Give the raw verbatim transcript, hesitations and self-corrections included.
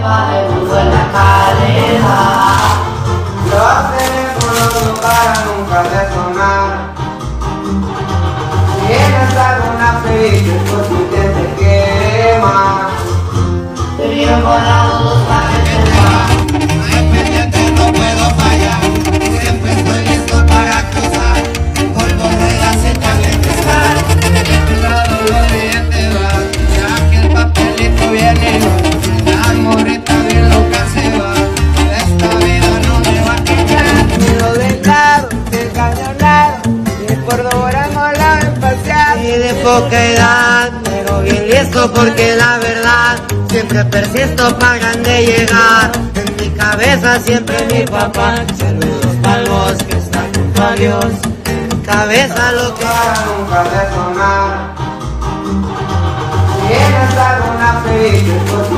baje muy buena calidad. Los teléfonos para nunca resonar. ¿Tienes alguna fecha por si te quema? Te vieron con la luz para que te va. No hay pendiente, no puedo fallar. Siempre estoy listo para cruzar. Por borreras echarle cristal. Lado los billetes van, ya que el papelito viene. La morrita bien loca se va. Esta vida no me va a quitar. Lo del lado, del cañonado, y por Durango la espacial. Y de poca edad, pero bien listo porque la verdad siempre persisto para grande llegar. En mi cabeza siempre mi papá. Saludos pa'l bosque que está junto a Dios. En mi cabeza lo que Para nunca resonar. ¿Tienes alguna fecha por si